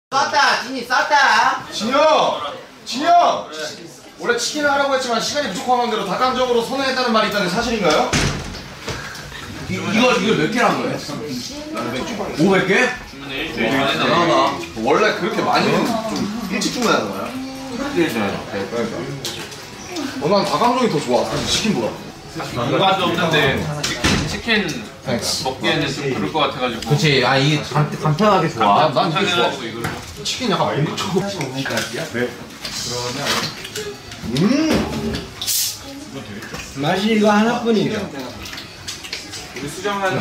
쌌다 진이 쌌다. 진영! 원래 치킨을 하라고 했지만 시간이 부족한 대로 닭강정으로 선회했다는 말이 있다는 사실인가요? 이걸 몇 개란 거예요? 500개? 주문에 일주일 전에 나와. 대단하다. 원래 그렇게 많이는 좀 일찍 주문해야 되나요? 그러니까. 난 닭강정이 더 좋아. 사실 치킨보다. 공간도 없는데 치킨 먹기에는 좀 그럴 것 같아가지고. 그치. 아 이게 간편하게 좋아. 난 이게 좋아. 편해가지고 이거를. 치킨 약간 많이 먹고. 네. 맛이 이거 하나뿐이죠. 우리 수정한.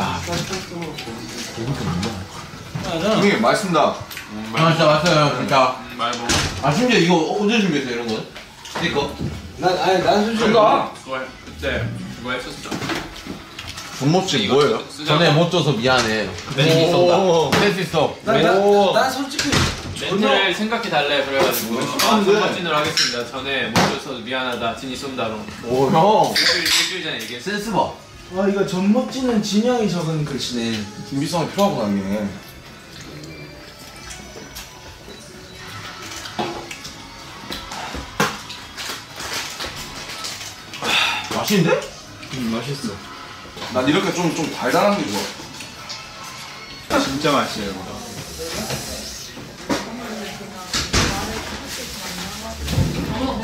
형님 맛있습니다. 아 진짜 맛있어요 진짜. 많이 먹어. 아 심지어 이거 언제 준비했어요 이런 거? 스티커? 난 솔직히 뭔가 그때 그거 했었죠. 존모찌 뭐예요? 전에 못 줘서 미안해. 낼수 있어. 낼수 있어. 난 솔직히 멘트를 생각해 달래 그래가지고 선진으로 하겠습니다. 전에 못 줘서 미안하다. 진이 쏜다로. 오 형. 일주일 전에 얘기했어. 센스 봐. 와 이거 전먹지는 진영이 적은 글씨네. 준비성이 필요하구나 이게. 맛있는데? 맛있어. 난 이렇게 좀 달달한 게 좋아. 진짜 맛있어요.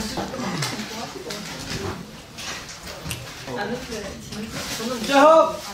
자,